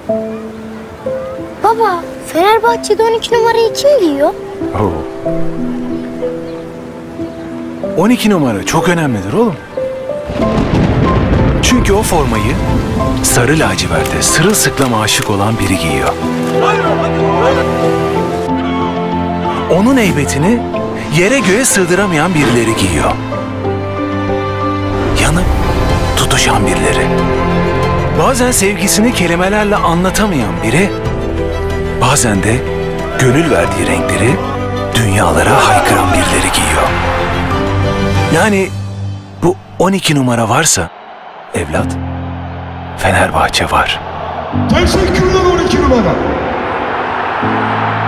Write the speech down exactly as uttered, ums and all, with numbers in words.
Baba, Fenerbahçe'de on iki numarayı kim giyiyor? Oo. on iki numara çok önemlidir oğlum. Çünkü o formayı sarı laciverte sırılsıklam aşık olan biri giyiyor. Onun heybetini yere göğe sığdıramayan birileri giyiyor. Yanıp tutuşan birileri. Bazen sevgisini kelimelerle anlatamayan biri, bazen de gönül verdiği renkleri dünyalara haykıran birileri giyiyor. Yani bu on iki numara varsa evlat, Fenerbahçe var. Teşekkürler on iki numara.